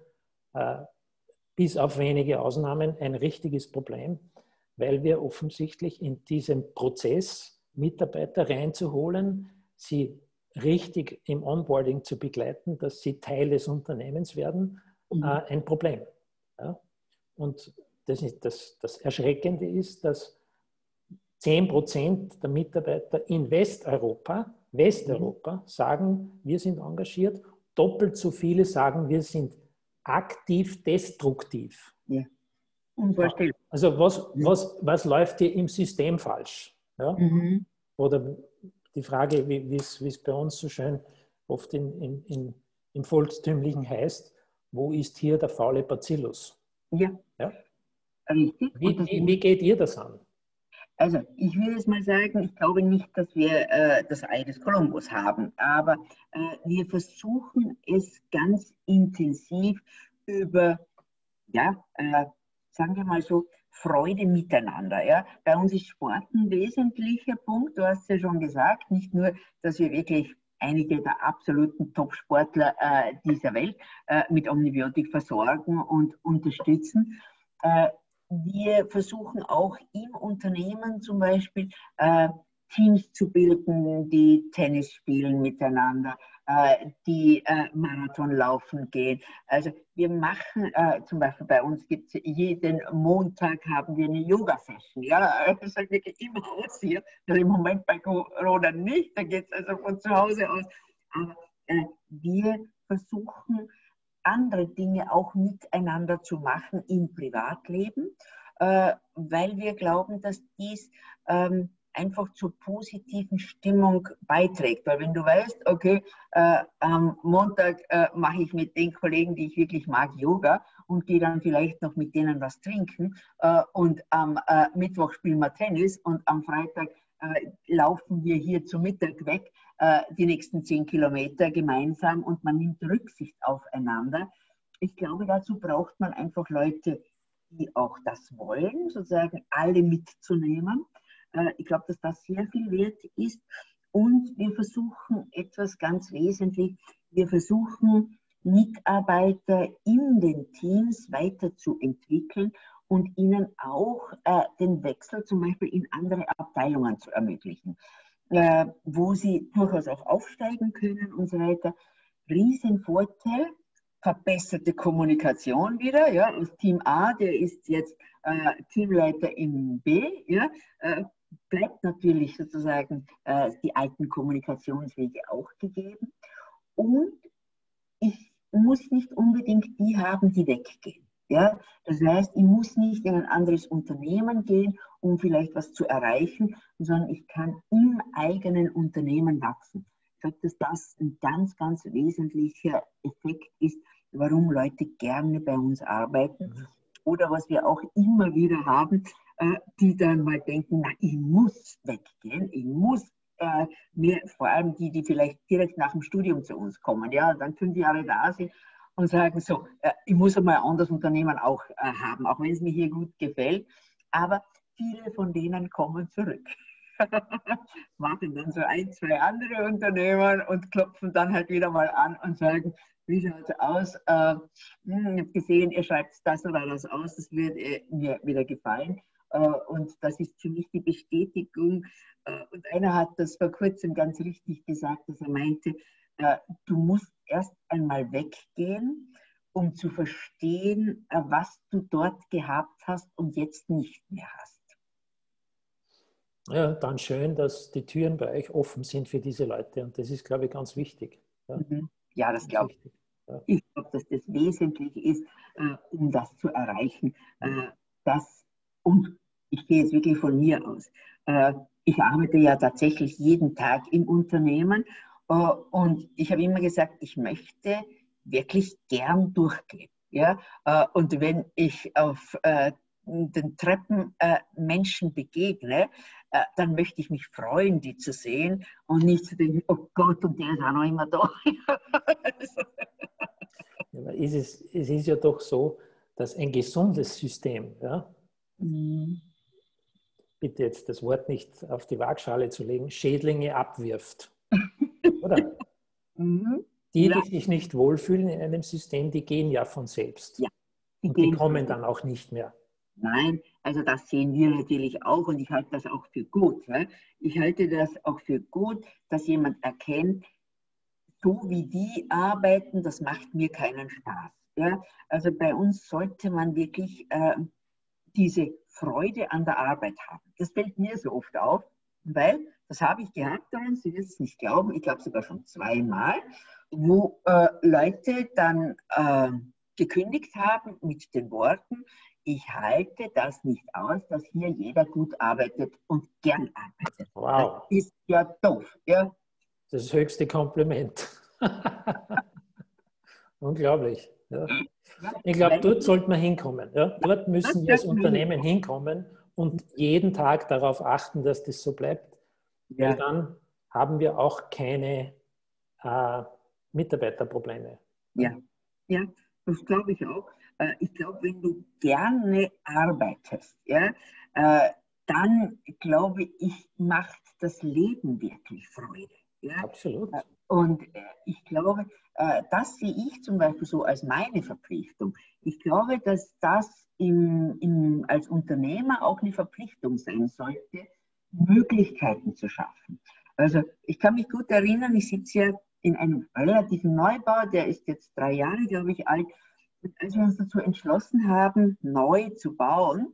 bis auf wenige Ausnahmen ein richtiges Problem, weil wir offensichtlich in diesem Prozess Mitarbeiter reinzuholen, sie richtig im Onboarding zu begleiten, dass sie Teil des Unternehmens werden, ein Problem. Ja? Und das Erschreckende ist, dass 10% der Mitarbeiter in Westeuropa sagen, wir sind engagiert, doppelt so viele sagen, wir sind aktiv destruktiv. Ja. Unvorstellbar. Also was läuft hier im System falsch? Ja? Oder die Frage, wie es bei uns so schön oft im Volkstümlichen heißt, wo ist hier der faule Bacillus? Ja, ja? Richtig. Wie geht ihr das an? Also ich würde es mal sagen, ich glaube nicht, dass wir das Ei des Kolumbus haben, aber wir versuchen es ganz intensiv über, ja, sagen wir mal so, Freude miteinander. Ja? Bei uns ist Sport ein wesentlicher Punkt, du hast es ja schon gesagt, nicht nur, dass wir wirklich einige der absoluten Top-Sportler dieser Welt mit Omnibiotik versorgen und unterstützen. Wir versuchen auch im Unternehmen zum Beispiel Teams zu bilden, die Tennis spielen miteinander, die Marathon laufen gehen. Also wir machen, zum Beispiel bei uns gibt es jeden Montag haben wir eine Yoga-Session. Ja, das ist wirklich immer aus hier. Also im Moment bei Corona nicht, da geht es also von zu Hause aus. Aber wir versuchen andere Dinge auch miteinander zu machen im Privatleben, weil wir glauben, dass dies einfach zur positiven Stimmung beiträgt. Weil wenn du weißt, okay, am Montag mache ich mit den Kollegen, die ich wirklich mag, Yoga und gehe dann vielleicht noch mit denen was trinken und am Mittwoch spielen wir Tennis und am Freitag laufen wir hier zum Mittag weg, die nächsten 10 Kilometer gemeinsam und man nimmt Rücksicht aufeinander. Ich glaube, dazu braucht man einfach Leute, die auch das wollen, sozusagen alle mitzunehmen. Ich glaube, dass das sehr viel wert ist. Und wir versuchen etwas ganz wesentlich, wir versuchen Mitarbeiter in den Teams weiterzuentwickeln und ihnen auch den Wechsel zum Beispiel in andere Abteilungen zu ermöglichen, wo sie durchaus auch aufsteigen können und so weiter. Riesenvorteil, verbesserte Kommunikation wieder. Ja, das Team A, der ist jetzt Teamleiter in B, ja, bleibt natürlich sozusagen die alten Kommunikationswege auch gegeben. Und ich muss nicht unbedingt die haben, die weggehen. Ja? Das heißt, ich muss nicht in ein anderes Unternehmen gehen, um vielleicht was zu erreichen, sondern ich kann im eigenen Unternehmen wachsen. Ich glaube, dass das ein ganz, ganz wesentlicher Effekt ist, warum Leute gerne bei uns arbeiten. Oder was wir auch immer wieder haben, die dann mal denken, na, ich muss weggehen, ich muss mehr, vor allem die vielleicht direkt nach dem Studium zu uns kommen, ja, dann 5 Jahre da sind und sagen so, ich muss einmal ein anderes Unternehmen auch haben, auch wenn es mir hier gut gefällt. Aber viele von denen kommen zurück. Machen dann so 1, 2 andere Unternehmen und klopfen dann halt wieder mal an und sagen, wie schaut es aus? Ich habe gesehen, ihr schreibt das oder das aus, das wird mir wieder gefallen. Und das ist für mich die Bestätigung. Und einer hat das vor kurzem ganz richtig gesagt, dass er meinte, du musst erst einmal weggehen, um zu verstehen, was du dort gehabt hast und jetzt nicht mehr hast. Ja, dann schön, dass die Türen bei euch offen sind für diese Leute. Und das ist, glaube ich, ganz wichtig. Ja, ja, das glaube ich. Ja. Ich glaube, dass das wesentlich ist, um das zu erreichen. Und ich gehe jetzt wirklich von mir aus. Ich arbeite ja tatsächlich jeden Tag im Unternehmen und ich habe immer gesagt, ich möchte wirklich gern durchgehen. Ja? Und wenn ich auf den Treppen Menschen begegne, dann möchte ich mich freuen, die zu sehen und nicht zu denken, oh Gott, und der ist auch noch immer da. Ja, es ist ja doch so, dass ein gesundes System, ja, bitte jetzt das Wort nicht auf die Waagschale zu legen, Schädlinge abwirft. Oder? Die sich nicht wohlfühlen in einem System, die gehen ja von selbst. Ja, die kommen dann auch nicht mehr. Nein, also das sehen wir natürlich auch und ich halte das auch für gut. Ja? Ich halte das auch für gut, dass jemand erkennt, so wie die arbeiten, das macht mir keinen Spaß. Ja? Also bei uns sollte man wirklich diese Freude an der Arbeit haben. Das fällt mir so oft auf, weil das habe ich gehabt, und Sie wirst es nicht glauben, ich glaube sogar schon zweimal, wo Leute dann gekündigt haben mit den Worten, ich halte das nicht aus, dass hier jeder gut arbeitet und gern arbeitet. Wow. Das ist ja doof. Ja? Das ist das höchste Kompliment. Unglaublich. Ja. Ich glaube, dort sollte man hinkommen. Ja? Dort müssen wir als Unternehmen hinkommen und jeden Tag darauf achten, dass das so bleibt. Ja. Weil dann haben wir auch keine Mitarbeiterprobleme. Ja, ja, das glaube ich auch. Ich glaube, wenn du gerne arbeitest, ja, dann glaube ich, macht das Leben wirklich Freude. Ja? Absolut. Und ich glaube, das sehe ich zum Beispiel so als meine Verpflichtung. Ich glaube, dass das als Unternehmer auch eine Verpflichtung sein sollte, Möglichkeiten zu schaffen. Also ich kann mich gut erinnern, ich sitze ja in einem relativen Neubau, der ist jetzt 3 Jahre, glaube ich, alt. Und als wir uns dazu entschlossen haben, neu zu bauen,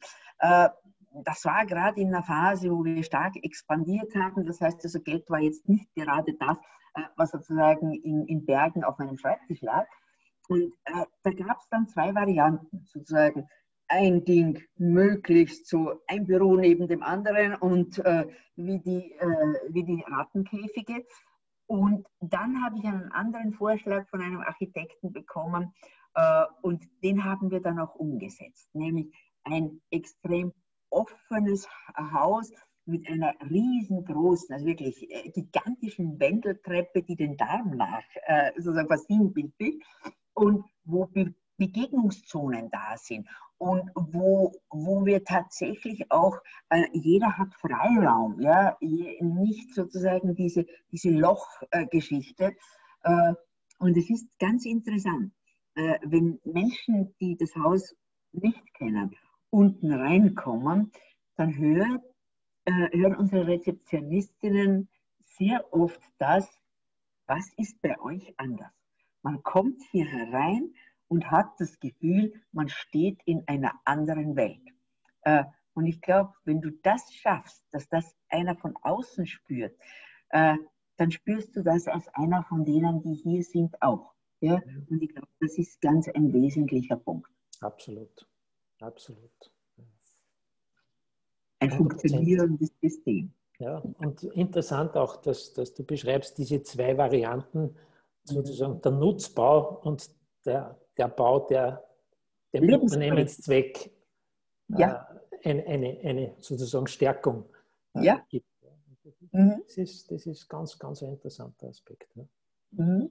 das war gerade in einer Phase, wo wir stark expandiert haben. Das heißt, also Geld war jetzt nicht gerade das, was sozusagen in Bergen auf meinem Schreibtisch lag. Und da gab es dann 2 Varianten, sozusagen ein Ding möglichst so ein Büro neben dem anderen und wie die Rattenkäfige. Und dann habe ich einen anderen Vorschlag von einem Architekten bekommen und den haben wir dann auch umgesetzt, nämlich ein extrem offenes Haus mit einer riesengroßen, also wirklich gigantischen Wendeltreppe, die den Darm sozusagen versinnbildlicht und wo Begegnungszonen da sind und wo wir tatsächlich auch, jeder hat Freiraum, ja, nicht sozusagen diese Lochgeschichte. Und es ist ganz interessant, wenn Menschen, die das Haus nicht kennen, unten reinkommen, dann hören unsere Rezeptionistinnen sehr oft das, was ist bei euch anders? Man kommt hier herein und hat das Gefühl, man steht in einer anderen Welt. Und ich glaube, wenn du das schaffst, dass das einer von außen spürt, dann spürst du das als einer von denen, die hier sind, auch. Ja? Und ich glaube, das ist ganz ein wesentlicher Punkt. Absolut. Absolut. Ein funktionierendes System. Ja, und interessant auch, dass du beschreibst diese 2 Varianten, sozusagen der Nutzbau und der Bau, der dem Unternehmenszweck eine sozusagen Stärkung gibt. Das ist ganz, ganz ein interessanter Aspekt. Ne?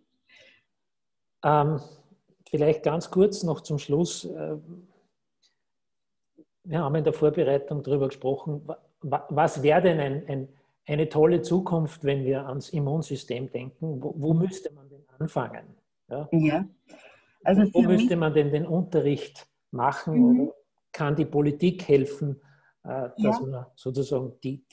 Vielleicht ganz kurz noch zum Schluss. Wir haben in der Vorbereitung darüber gesprochen, was wäre denn eine tolle Zukunft, wenn wir ans Immunsystem denken? Wo müsste man denn anfangen? Ja? Ja. Also Wo für müsste mich, man denn den Unterricht machen mhm, oder kann die Politik helfen, dass ja, man sozusagen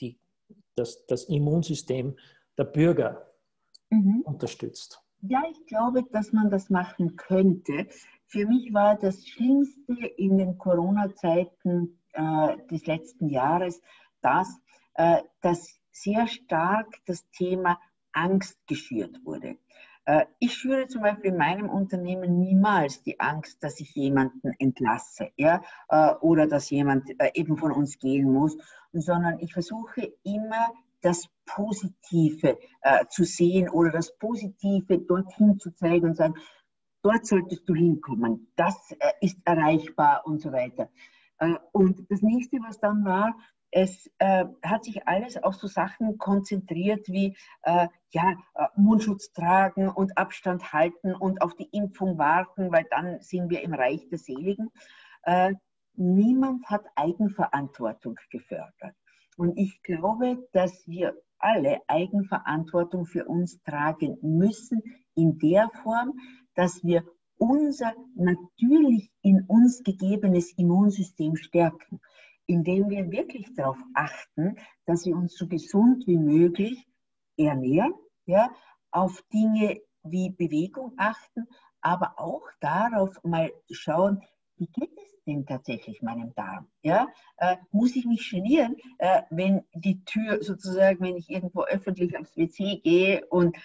das Immunsystem der Bürger mhm. unterstützt? Ja, ich glaube, dass man das machen könnte. Für mich war das Schlimmste in den Corona-Zeiten des letzten Jahres das, dass sehr stark das Thema Angst geschürt wurde. Ich schüre zum Beispiel in meinem Unternehmen niemals die Angst, dass ich jemanden entlasse, ja, oder dass jemand eben von uns gehen muss, sondern ich versuche immer das Positive zu sehen oder das Positive dorthin zu zeigen und sagen, dort solltest du hinkommen, das ist erreichbar und so weiter. Und das nächste, was dann war, es hat sich alles auf so Sachen konzentriert wie ja, Mundschutz tragen und Abstand halten und auf die Impfung warten, weil dann sind wir im Reich der Seligen. Äh, Niemand hat Eigenverantwortung gefördert. Und ich glaube, dass wir alle Eigenverantwortung für uns tragen müssen in der Form, dass wir unser natürlich in uns gegebenes Immunsystem stärken, indem wir wirklich darauf achten, dass wir uns so gesund wie möglich ernähren, ja, auf Dinge wie Bewegung achten, aber auch darauf mal schauen, wie geht es denn tatsächlich meinem Darm? Ja? Muss ich mich genieren, wenn die Tür sozusagen, wenn ich irgendwo öffentlich aufs WC gehe und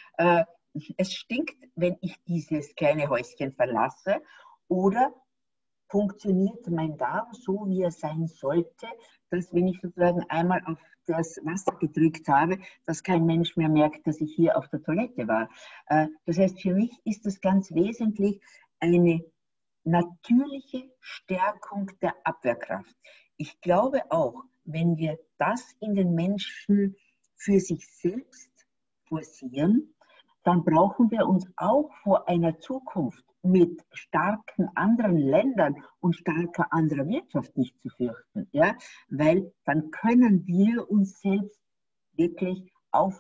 es stinkt, wenn ich dieses kleine Häuschen verlasse? Oder funktioniert mein Darm so, wie er sein sollte, dass wenn ich sozusagen einmal auf das Wasser gedrückt habe, dass kein Mensch mehr merkt, dass ich hier auf der Toilette war? Das heißt, für mich ist es ganz wesentlich eine natürliche Stärkung der Abwehrkraft. Ich glaube auch, wenn wir das in den Menschen für sich selbst forcieren, dann brauchen wir uns auch vor einer Zukunft mit starken anderen Ländern und starker anderer Wirtschaft nicht zu fürchten, ja? Weil dann können wir uns selbst wirklich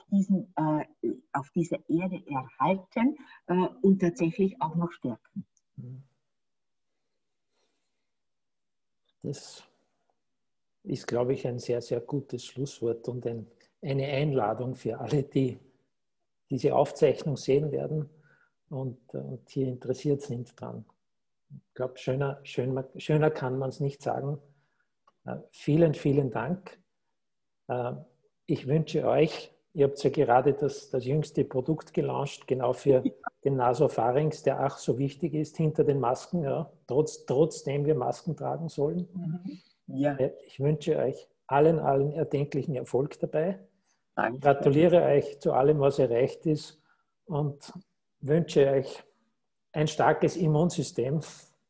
auf dieser Erde erhalten und tatsächlich auch noch stärken. Das ist, glaube ich, ein sehr, sehr gutes Schlusswort und eine Einladung für alle, die diese Aufzeichnung sehen werden und hier interessiert sind dran. Ich glaube, schöner kann man es nicht sagen. Vielen, vielen Dank. Ich wünsche euch, ihr habt ja gerade das jüngste Produkt gelauncht, genau für den Nasopharynx, der ach so wichtig ist hinter den Masken, ja, trotzdem wir Masken tragen sollen. Ja. Ich wünsche euch allen erdenklichen Erfolg dabei. Danke. Gratuliere euch zu allem, was erreicht ist und wünsche euch ein starkes Immunsystem,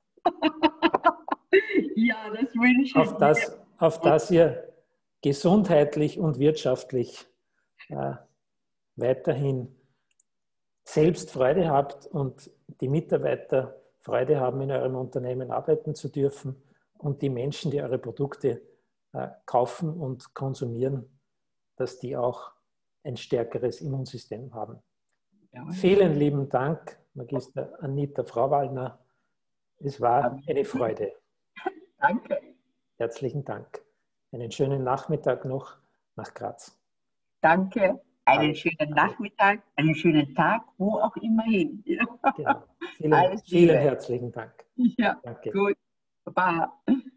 Ja, das wünsche ich mir. auf das ihr gesundheitlich und wirtschaftlich weiterhin selbst Freude habt und die Mitarbeiter Freude haben, in eurem Unternehmen arbeiten zu dürfen und die Menschen, die eure Produkte kaufen und konsumieren, dass die auch ein stärkeres Immunsystem haben. Ja. Vielen lieben Dank, Magister Anita Frauwallner. Es war eine Freude. Danke. Herzlichen Dank. Einen schönen Nachmittag noch nach Graz. Danke. Einen schönen Nachmittag, einen schönen Tag, wo auch immer hin. Genau. Alles Vielen Liebe. herzlichen Dank. Ja, Danke. gut. Baba.